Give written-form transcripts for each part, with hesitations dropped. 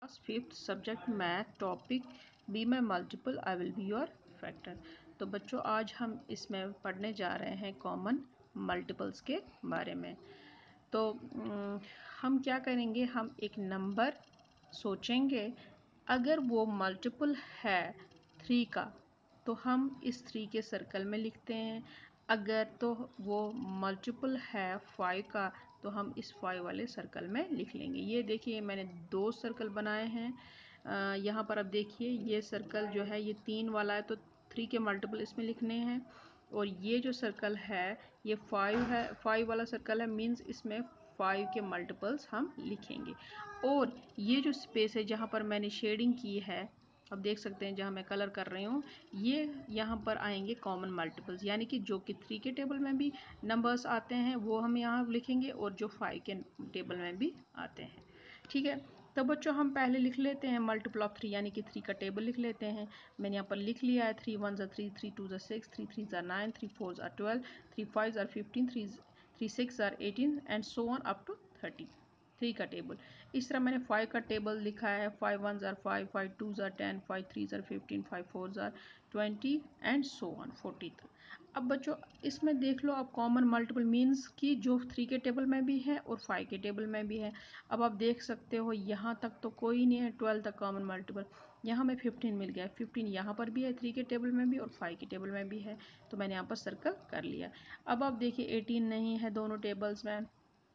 Class 5th subject math topic be my multiple I will be your factor. तो बच्चों आज हम इसमें पढ़ने जा रहे हैं कॉमन मल्टीपल्स के बारे में। तो हम क्या करेंगे, हम एक नंबर सोचेंगे, अगर वो मल्टीपल है 3 का तो हम इस 3 के सर्कल में लिखते हैं। अगर तो वो मल्टीपल है 5 का तो हम इस 5 वाले सर्कल में लिख लेंगे। ये देखिए मैंने 2 सर्कल बनाए हैं। यहाँ पर अब देखिए ये सर्कल जो है ये 3 वाला है तो 3 के मल्टीपल इसमें लिखने हैं। और ये जो सर्कल है ये 5 है, 5 वाला सर्कल है, मीन्स इसमें 5 के मल्टीपल्स हम लिखेंगे। और ये जो स्पेस है जहाँ पर मैंने शेडिंग की है, अब देख सकते हैं जहाँ मैं कलर कर रही हूँ, ये यहाँ पर आएंगे कॉमन मल्टीपल्स, यानी कि जो कि 3 के टेबल में भी नंबर्स आते हैं वो हम यहाँ लिखेंगे और जो 5 के टेबल में भी आते हैं। ठीक है, तो बच्चों हम पहले लिख लेते हैं मल्टीपल ऑफ 3, यानी कि 3 का टेबल लिख लेते हैं। मैंने यहाँ पर लिख लिया है 3 1 3, 3 2 6, 3 3 9, 3 4 12, 3 5 15, 3 6 18 and so on up to 30। 3 का टेबल। इस तरह मैंने 5 का टेबल लिखा है, 5 1 5, 5 2 10, 5 3 15, 5 4 20 एंड सो ऑन 40 तक। अब बच्चों इसमें देख लो, अब कॉमन मल्टीपल मीन्स कि जो 3 के टेबल में भी है और 5 के टेबल में भी है। अब आप देख सकते हो यहाँ तक तो कोई नहीं है, 12 तक कॉमन मल्टीपल। यहाँ में 15 मिल गया, 15 यहाँ पर भी है, 3 के टेबल में भी और 5 के टेबल में भी है, तो मैंने यहाँ पर सर्कल कर लिया। अब आप देखिए 18 नहीं है दोनों टेबल्स में,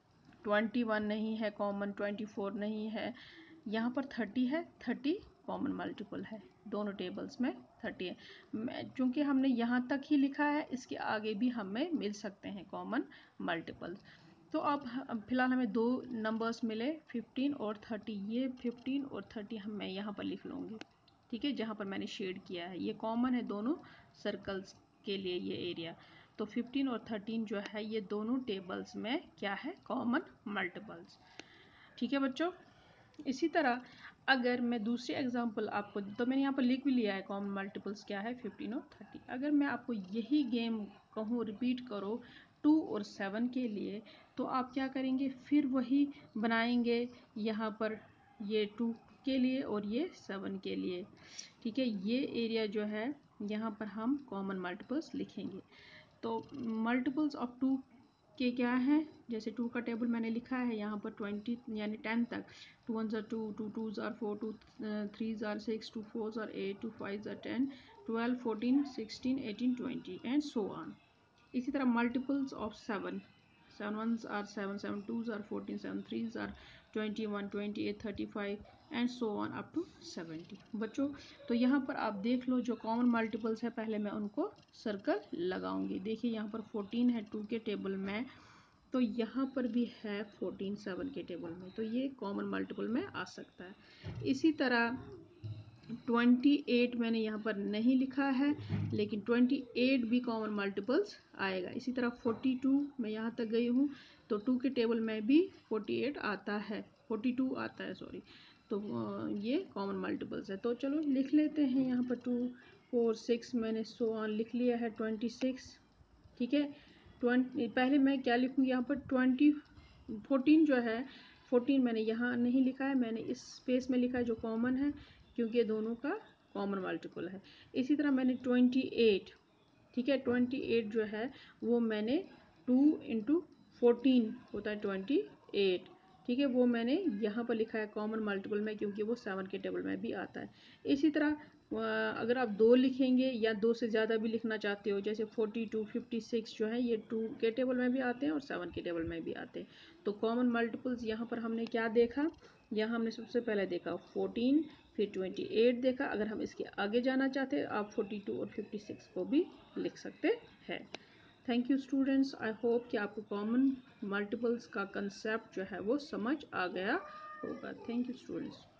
21 नहीं है कॉमन, 24 नहीं है, यहाँ पर 30 है, 30 कॉमन मल्टीपल है, दोनों टेबल्स में 30 है। चूँकि हमने यहाँ तक ही लिखा है, इसके आगे भी हमें मिल सकते हैं कॉमन मल्टीपल। तो अब फिलहाल हमें 2 नंबर्स मिले 15 और 30, ये 15 और 30 मैं यहाँ पर लिख लूँगी। ठीक है, जहाँ पर मैंने शेड किया है ये कॉमन है दोनों सर्कल्स के लिए ये एरिया। तो 15 और 13 जो है ये दोनों टेबल्स में क्या है, कॉमन मल्टीपल्स। ठीक है बच्चों, इसी तरह अगर मैं दूसरी एग्जांपल आपको, तो मैंने यहाँ पर लिख भी लिया है कॉमन मल्टीपल्स क्या है 15 और 30। अगर मैं आपको यही गेम कहूँ रिपीट करो 2 और 7 के लिए, तो आप क्या करेंगे, फिर वही बनाएंगे यहाँ पर ये 2 के लिए और ये 7 के लिए। ठीक है, ये एरिया जो है यहाँ पर हम कॉमन मल्टीपल्स लिखेंगे। तो मल्टीपल्स ऑफ 2 के क्या हैं, जैसे 2 का टेबल मैंने लिखा है यहाँ पर 20 यानी 10 तक, 2 1 2, 2 2 4, 2 3 6, 2 4 8, 2 5 10, 12 14 16 18 20 एंड सो ऑन। इसी तरह multiples of 7, 7 1s are 7, 7 2s are 14, 7 3s are 21, 28, 35 and so on up to 70। बच्चों तो यहाँ पर आप देख लो जो कॉमन मल्टीपल्स है, पहले मैं उनको सर्कल लगाऊंगी। देखिए यहाँ पर 14 है 2 के टेबल में, तो यहाँ पर भी है 14 7 के टेबल में, तो ये कॉमन मल्टीपल में आ सकता है। इसी तरह 28 मैंने यहाँ पर नहीं लिखा है, लेकिन 28 भी कॉमन मल्टीपल्स आएगा। इसी तरह 42 मैं यहाँ तक गई हूँ, तो 2 के टेबल में भी 48 आता है, 42 आता है सॉरी, तो ये कॉमन मल्टीपल्स है। तो चलो लिख लेते हैं यहाँ पर 2 4 6 मैंने सो ऑन लिख लिया है 26। ठीक है, 20 पहले मैं क्या लिखूँगी यहाँ पर 14 जो है, 14 मैंने यहाँ नहीं लिखा है, मैंने इस स्पेस में लिखा है जो कॉमन है, क्योंकि दोनों का कॉमन मल्टीपल है। इसी तरह मैंने 28, ठीक है 28 जो है वो मैंने 2 × 14 होता है 28, ठीक है, वो मैंने यहाँ पर लिखा है कॉमन मल्टीपल में, क्योंकि वो 7 के टेबल में भी आता है। इसी तरह अगर आप 2 लिखेंगे या 2 से ज़्यादा भी लिखना चाहते हो, जैसे 42 56 जो है ये 2 के टेबल में भी आते हैं और 7 के टेबल में भी आते हैं। तो कॉमन मल्टीपल्स यहाँ पर हमने क्या देखा, यहाँ हमने सबसे पहले देखा 14, फिर 28 देखा। अगर हम इसके आगे जाना चाहते हैं आप 42 और 56 को भी लिख सकते हैं। Thank you students, I hope कि आपको कॉमन मल्टीपल्स का कंसेप्ट जो है वो समझ आ गया होगा। Thank you students.